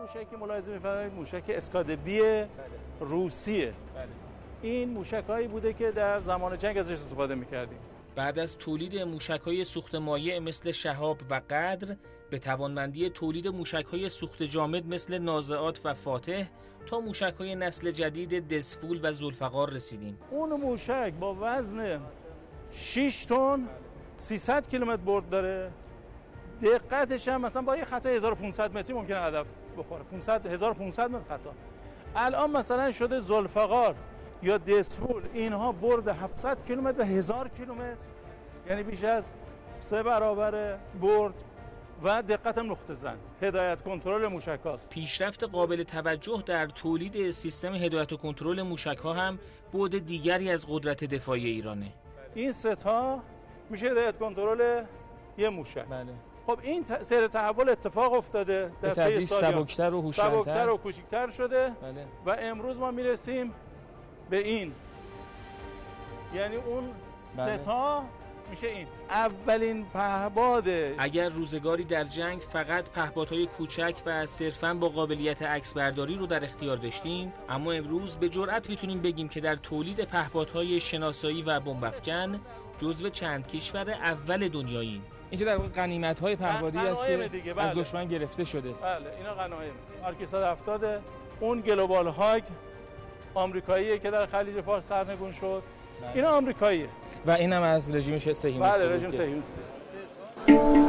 موشکی ملاحظه می‌فرمایید موشک اسکادبی روسیه. این موشک‌هایی بوده که در زمان جنگ ازش استفاده می‌کردیم. بعد از تولید موشک‌های سوخت مایع مثل شهاب و قدر، به توانمندی تولید موشک‌های سوخت جامد مثل نازعات و فاتح تا موشک‌های نسل جدید دزفول و ذوالفقار رسیدیم. اون موشک با وزن 6 تن 300 کیلومتر برد داره. دقتش هم مثلا با یه خطا 1500 متری ممکنه هدف بخوره. 1500 متر خطا. الان مثلا شده ذوالفقار یا دزفول، اینها برد 700 کیلومتر و 1000 کیلومتر، یعنی بیش از 3 برابر برد و دقت هم نقطه زن. هدایت کنترل موشک‌هاست. پیشرفت قابل توجه در تولید سیستم هدایت و کنترل موشک‌ها هم بعد دیگری از قدرت دفاعی ایرانه. این سه تا میشه هدایت کنترل یه موشک. بله. خب این سیر تحول اتفاق افتاده در طی سبکتر و هوشمندتر و کوچکتر شده. بله. و امروز ما میرسیم به این، یعنی اون بله. سه تا میشه این اولین پهپاد. اگر روزگاری در جنگ فقط پهپادهای کوچک و صرفاً با قابلیت عکس برداری رو در اختیار داشتیم، اما امروز به جرئت میتونیم بگیم که در تولید پهپادهای شناسایی و بمب‌افکن جزو چند کشور اول دنیاییم. اینجا در واقع غنیمت‌های پهپادی است که دیگه. از دشمن گرفته شده. بله اینا غنایم. آرکی 170 اون گلوبال هاگ آمریکاییه که در خلیج فارس سرنگون شد. اینا آمریکاییه و اینم از رژیم صهیونیستی. بله رژیم صهیونیستی.